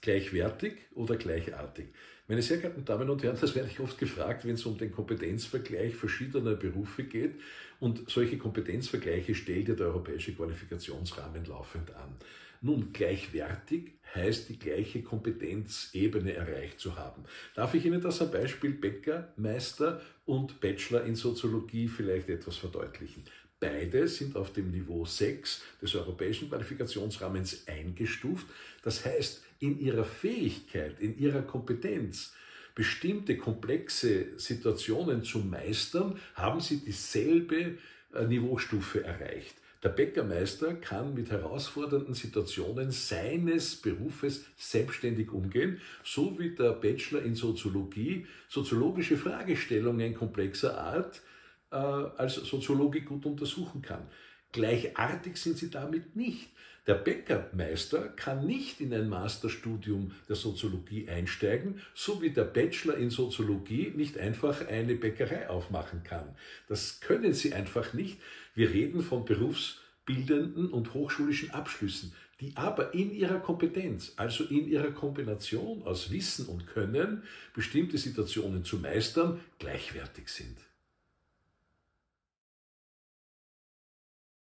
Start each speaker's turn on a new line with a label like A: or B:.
A: Gleichwertig oder gleichartig? Meine sehr geehrten Damen und Herren, das werde ich oft gefragt, wenn es um den Kompetenzvergleich verschiedener Berufe geht. Und solche Kompetenzvergleiche stellt ja der Europäische Qualifikationsrahmen laufend an. Nun, gleichwertig heißt, die gleiche Kompetenzebene erreicht zu haben. Darf ich Ihnen das am Beispiel Bäcker, Meister und Bachelor in Soziologie vielleicht etwas verdeutlichen? Beide sind auf dem Niveau 6 des Europäischen Qualifikationsrahmens eingestuft. Das heißt, in ihrer Fähigkeit, in ihrer Kompetenz, bestimmte komplexe Situationen zu meistern, haben sie dieselbe Niveaustufe erreicht. Der Bäckermeister kann mit herausfordernden Situationen seines Berufes selbstständig umgehen, so wie der Bachelor in Soziologie soziologische Fragestellungen komplexer Art als Soziologe gut untersuchen kann. Gleichartig sind sie damit nicht. Der Bäckermeister kann nicht in ein Masterstudium der Soziologie einsteigen, so wie der Bachelor in Soziologie nicht einfach eine Bäckerei aufmachen kann. Das können sie einfach nicht. Wir reden von berufsbildenden und hochschulischen Abschlüssen, die aber in ihrer Kompetenz, also in ihrer Kombination aus Wissen und Können, bestimmte Situationen zu meistern, gleichwertig sind.